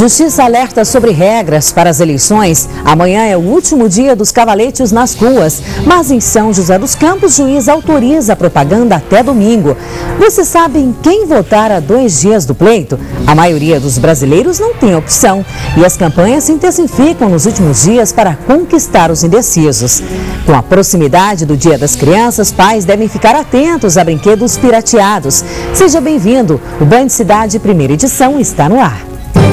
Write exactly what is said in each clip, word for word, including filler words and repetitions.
Justiça alerta sobre regras para as eleições. Amanhã é o último dia dos cavaletes nas ruas, mas em São José dos Campos, juiz autoriza a propaganda até domingo. Você sabe em quem votar a dois dias do pleito? A maioria dos brasileiros não tem opção e as campanhas se intensificam nos últimos dias para conquistar os indecisos. Com a proximidade do Dia das Crianças, pais devem ficar atentos a brinquedos pirateados. Seja bem-vindo, o Band Cidade Primeira Edição está no ar.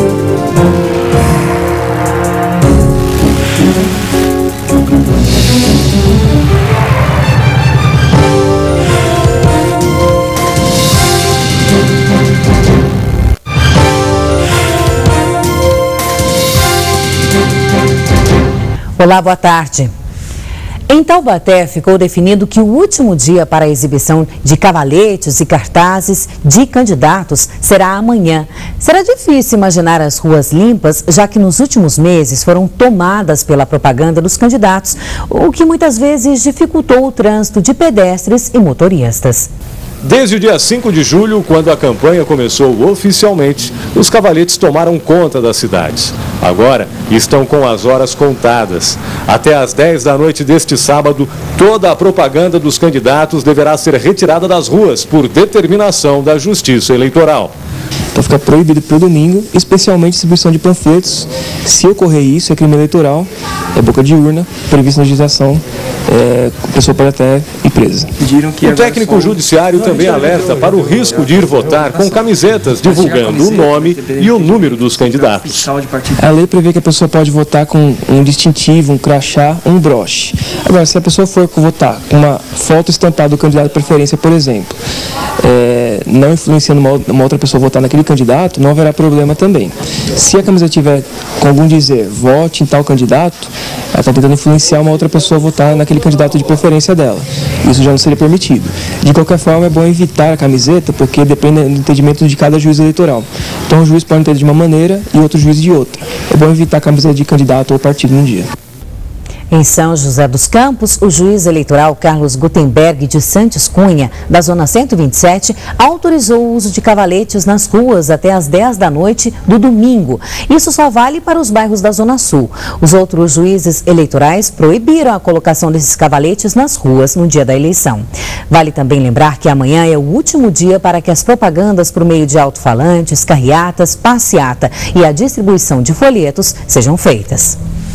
Olá, boa tarde. Em Taubaté, ficou definido que o último dia para a exibição de cavaletes e cartazes de candidatos será amanhã. Será difícil imaginar as ruas limpas, já que nos últimos meses foram tomadas pela propaganda dos candidatos, o que muitas vezes dificultou o trânsito de pedestres e motoristas. Desde o dia cinco de julho, quando a campanha começou oficialmente, os cavaletes tomaram conta das cidades. Agora, estão com as horas contadas. Até às dez da noite deste sábado, toda a propaganda dos candidatos deverá ser retirada das ruas por determinação da Justiça Eleitoral. Então fica proibido para o domingo, especialmente distribuição de panfletos. Se ocorrer isso, é crime eleitoral, é boca de urna, prevista na legislação, é, a pessoa pode até ir presa. O técnico judiciário também alerta para o risco de ir votar com camisetas divulgando o nome e o número dos candidatos. A lei prevê que a pessoa pode votar com um distintivo, um crachá, um broche. Agora, se a pessoa for votar com uma foto estampada do candidato de preferência, por exemplo, é, não influenciando uma, uma outra pessoa a votar naquele candidato, não haverá problema também. Se a camiseta tiver com algum dizer, vote em tal candidato, ela está tentando influenciar uma outra pessoa a votar naquele candidato de preferência dela. Isso já não seria permitido. De qualquer forma, é bom evitar a camiseta, porque depende do entendimento de cada juiz eleitoral. Então, o juiz pode entender de uma maneira e outro juiz de outra. É bom evitar a camiseta de candidato ou partido num dia. Em São José dos Campos, o juiz eleitoral Carlos Gutenberg de Santos Cunha, da Zona cento e vinte e sete, autorizou o uso de cavaletes nas ruas até às dez da noite do domingo. Isso só vale para os bairros da Zona Sul. Os outros juízes eleitorais proibiram a colocação desses cavaletes nas ruas no dia da eleição. Vale também lembrar que amanhã é o último dia para que as propagandas por meio de alto-falantes, carreatas, passeata e a distribuição de folhetos sejam feitas.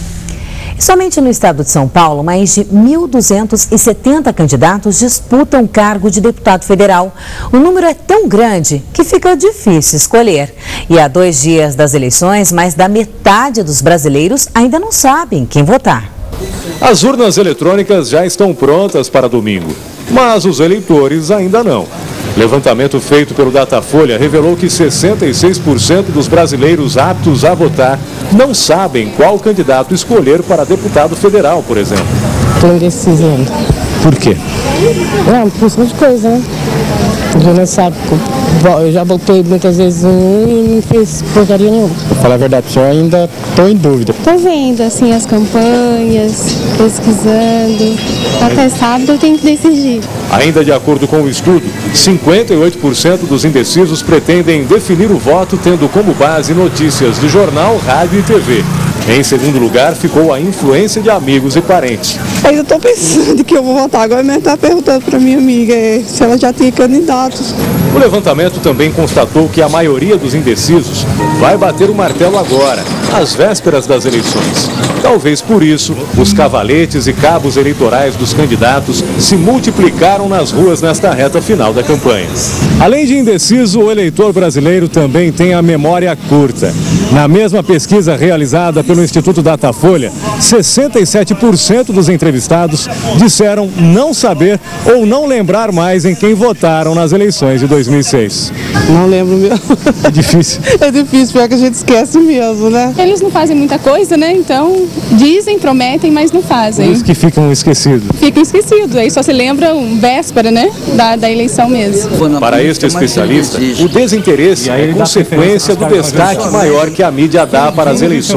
Somente no estado de São Paulo, mais de mil duzentos e setenta candidatos disputam o cargo de deputado federal. O número é tão grande que fica difícil escolher. E há dois dias das eleições, mais da metade dos brasileiros ainda não sabem quem votar. As urnas eletrônicas já estão prontas para domingo, mas os eleitores ainda não. Levantamento feito pelo Datafolha revelou que sessenta e seis por cento dos brasileiros aptos a votar não sabem qual candidato escolher para deputado federal, por exemplo. Estou indeciso ainda. Por quê? Não, por cima de coisa, né? Eu não sabe, eu já votei muitas vezes um e não fiz porcaria nenhuma. Pra falar a verdade, eu ainda estou em dúvida. Estou vendo, assim, as campanhas, pesquisando. Até sábado eu tenho que decidir. Ainda de acordo com o estudo, cinquenta e oito por cento dos indecisos pretendem definir o voto tendo como base notícias de jornal, rádio e T V. Em segundo lugar, ficou a influência de amigos e parentes. Ainda estou pensando que eu vou votar. Agora mesmo está perguntando para minha amiga se ela já tinha candidatos. O levantamento também constatou que a maioria dos indecisos vai bater o martelo agora, às vésperas das eleições. Talvez por isso, os cavaletes e cabos eleitorais dos candidatos se multiplicaram nas ruas nesta reta final da campanha. Além de indeciso, o eleitor brasileiro também tem a memória curta. Na mesma pesquisa realizada pelo Instituto Datafolha, sessenta e sete por cento dos entrevistados disseram não saber ou não lembrar mais em quem votaram nas eleições de dois mil e seis. Não lembro mesmo. É difícil. É difícil, porque a gente esquece mesmo, né? Eles não fazem muita coisa, né? Então, dizem, prometem, mas não fazem. Por isso que ficam esquecidos. Ficam esquecidos. Aí só se lembram véspera, né? Da, da eleição mesmo. Para este especialista, o desinteresse é consequência do destaque maior que a mídia dá para as eleições para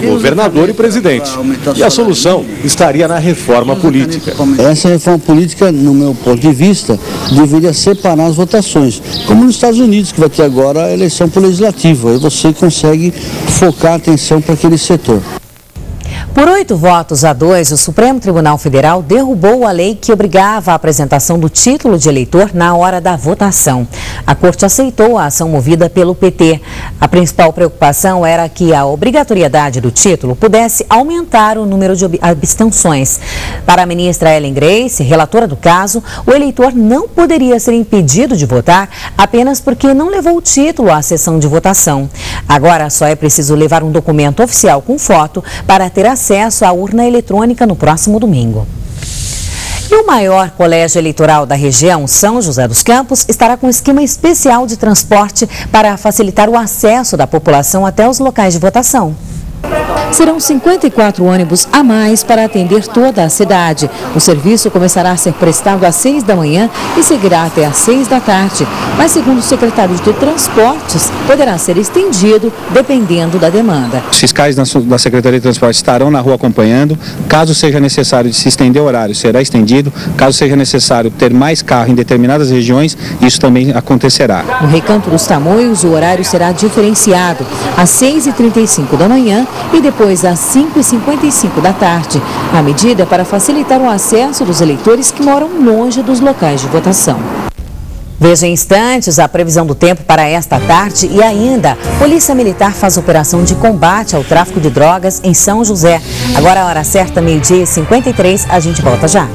governador e presidente. E a solução estaria na reforma política. Essa reforma política, no meu ponto de vista, deveria separar as votações. Como nos Estados Unidos, que vai ter agora a eleição para o legislativo. Aí você consegue focar a atenção para aquele setor. Por oito votos a dois, o Supremo Tribunal Federal derrubou a lei que obrigava a apresentação do título de eleitor na hora da votação. A Corte aceitou a ação movida pelo P T. A principal preocupação era que a obrigatoriedade do título pudesse aumentar o número de abstenções. Para a ministra Ellen Grace, relatora do caso, o eleitor não poderia ser impedido de votar apenas porque não levou o título à sessão de votação. Agora só é preciso levar um documento oficial com foto para ter acesso à urna eletrônica no próximo domingo. E o maior colégio eleitoral da região, São José dos Campos, estará com esquema especial de transporte para facilitar o acesso da população até os locais de votação. Serão cinquenta e quatro ônibus a mais para atender toda a cidade. O serviço começará a ser prestado às seis da manhã e seguirá até às seis da tarde. Mas, segundo o secretário de Transportes, poderá ser estendido dependendo da demanda. Os fiscais da Secretaria de Transporte estarão na rua acompanhando. Caso seja necessário se estender o horário, será estendido. Caso seja necessário ter mais carro em determinadas regiões, isso também acontecerá. No Recanto dos Tamoios, o horário será diferenciado às seis e trinta e cinco da manhã e depois às cinco e cinquenta e cinco da tarde. A medida é para facilitar o acesso dos eleitores que moram longe dos locais de votação. Veja em instantes a previsão do tempo para esta tarde e ainda, Polícia Militar faz operação de combate ao tráfico de drogas em São José. Agora a hora certa, meio-dia e cinquenta e três, a gente volta já.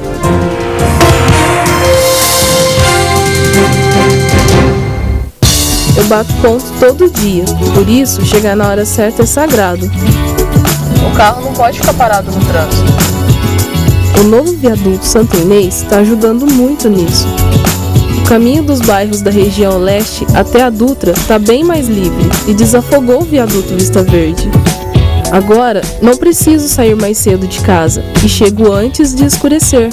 Eu bato ponto todo dia, por isso chegar na hora certa é sagrado. O carro não pode ficar parado no trânsito. O novo viaduto Santo Inês está ajudando muito nisso. O caminho dos bairros da região leste até a Dutra está bem mais livre e desafogou o viaduto Vista Verde. Agora, não preciso sair mais cedo de casa e chego antes de escurecer.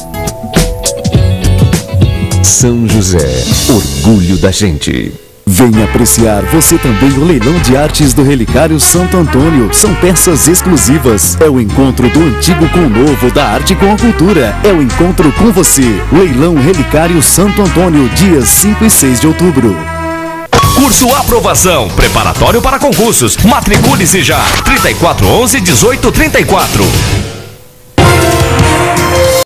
São José, orgulho da gente. Venha apreciar você também o leilão de artes do Relicário Santo Antônio. São peças exclusivas. É o encontro do antigo com o novo, da arte com a cultura. É o encontro com você. Leilão Relicário Santo Antônio, dias cinco e seis de outubro. Curso Aprovação, preparatório para concursos. Matricule-se já. trinta e quatro onze, dezoito trinta e quatro.